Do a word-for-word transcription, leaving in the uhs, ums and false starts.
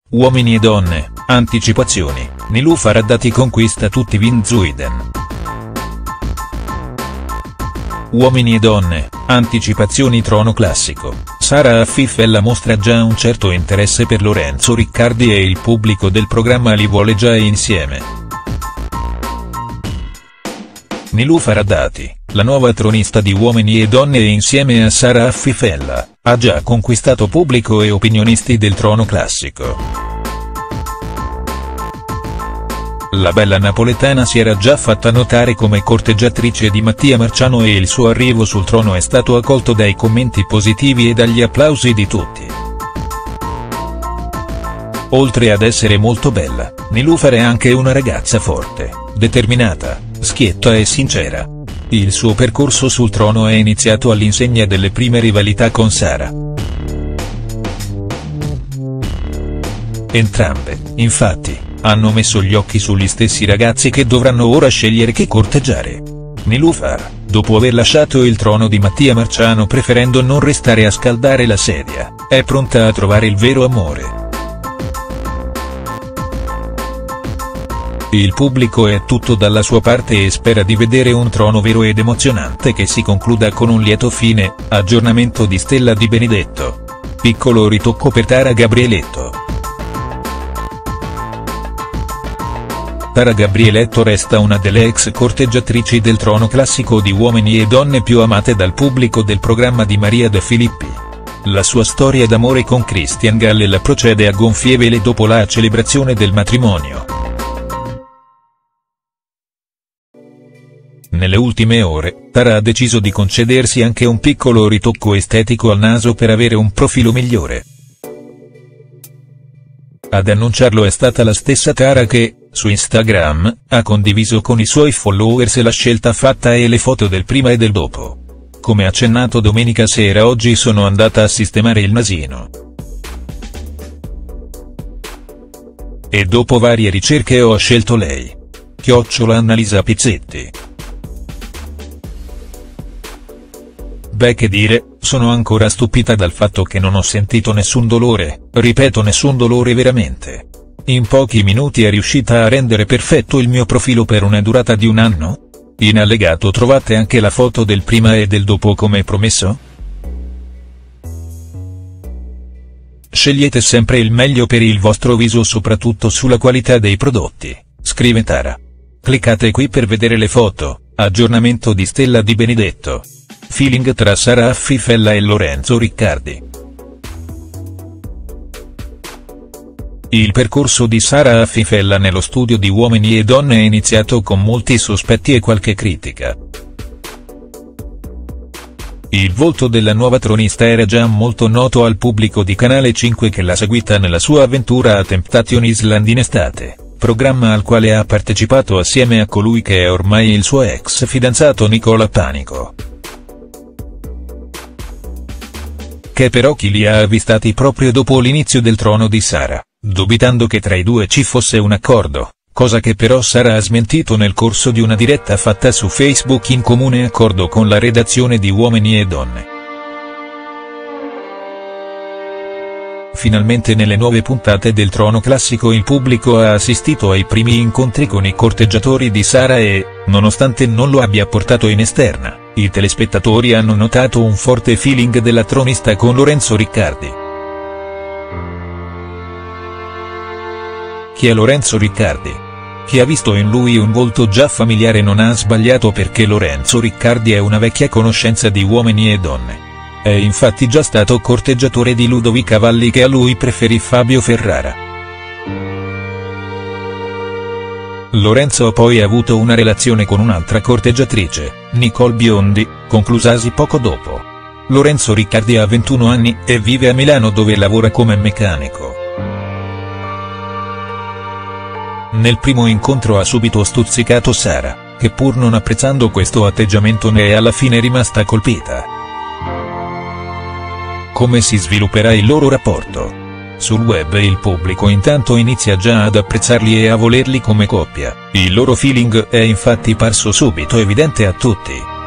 Uomini e donne, anticipazioni, Niloufar Haddadi conquista tutti Van Zuiden. Uomini e donne, anticipazioni trono classico, Sara Affifella mostra già un certo interesse per Lorenzo Riccardi e il pubblico del programma li vuole già insieme. Niloufar Haddadi, la nuova tronista di Uomini e donne e insieme a Sara Affifella, ha già conquistato pubblico e opinionisti del trono classico. La bella napoletana si era già fatta notare come corteggiatrice di Mattia Marciano e il suo arrivo sul trono è stato accolto dai commenti positivi e dagli applausi di tutti. Oltre ad essere molto bella, Niloufar è anche una ragazza forte, determinata, schietta e sincera. Il suo percorso sul trono è iniziato all'insegna delle prime rivalità con Sara. Entrambe, infatti, hanno messo gli occhi sugli stessi ragazzi che dovranno ora scegliere chi corteggiare. Niloufar, dopo aver lasciato il trono di Mattia Marciano preferendo non restare a scaldare la sedia, è pronta a trovare il vero amore. Il pubblico è tutto dalla sua parte e spera di vedere un trono vero ed emozionante che si concluda con un lieto fine. Aggiornamento di Stella Di Benedetto. Piccolo ritocco per Tara Gabrieletto. Tara Gabrieletto resta una delle ex corteggiatrici del trono classico di Uomini e donne più amate dal pubblico del programma di Maria De Filippi. La sua storia d'amore con Christian Galle la procede a gonfie vele dopo la celebrazione del matrimonio. Nelle ultime ore, Tara ha deciso di concedersi anche un piccolo ritocco estetico al naso per avere un profilo migliore. Ad annunciarlo è stata la stessa Tara che, su Instagram, ha condiviso con i suoi followers la scelta fatta e le foto del prima e del dopo. Come accennato domenica sera, oggi sono andata a sistemare il nasino. E dopo varie ricerche ho scelto lei. Chiocciola Annalisa Pizzetti. Beh, che dire, sono ancora stupita dal fatto che non ho sentito nessun dolore, ripeto nessun dolore veramente. In pochi minuti è riuscita a rendere perfetto il mio profilo per una durata di un anno? In allegato trovate anche la foto del prima e del dopo come promesso? Scegliete sempre il meglio per il vostro viso, soprattutto sulla qualità dei prodotti, scrive Tara. Cliccate qui per vedere le foto. Aggiornamento di Stella Di Benedetto. Feeling tra Sara Affifella e Lorenzo Riccardi. Il percorso di Sara Affifella nello studio di Uomini e donne è iniziato con molti sospetti e qualche critica. Il volto della nuova tronista era già molto noto al pubblico di Canale cinque che l'ha seguita nella sua avventura a Temptation Island in estate, programma al quale ha partecipato assieme a colui che è ormai il suo ex fidanzato Nicola Panico. Che però chi li ha avvistati proprio dopo l'inizio del trono di Sara, dubitando che tra i due ci fosse un accordo, cosa che però Sara ha smentito nel corso di una diretta fatta su Facebook in comune accordo con la redazione di Uomini e donne. Finalmente nelle nuove puntate del trono classico il pubblico ha assistito ai primi incontri con i corteggiatori di Sara e, nonostante non lo abbia portato in esterna, i telespettatori hanno notato un forte feeling della tronista con Lorenzo Riccardi. Chi è Lorenzo Riccardi? Chi ha visto in lui un volto già familiare non ha sbagliato, perché Lorenzo Riccardi è una vecchia conoscenza di Uomini e donne. È infatti già stato corteggiatore di Ludovica Valli, che a lui preferì Fabio Ferrara. Lorenzo ha poi avuto una relazione con un'altra corteggiatrice, Nicole Biondi, conclusasi poco dopo. Lorenzo Riccardi ha ventuno anni e vive a Milano, dove lavora come meccanico. Nel primo incontro ha subito stuzzicato Sara, che pur non apprezzando questo atteggiamento ne è alla fine rimasta colpita. Come si svilupperà il loro rapporto? Sul web il pubblico intanto inizia già ad apprezzarli e a volerli come coppia, il loro feeling è infatti parso subito evidente a tutti.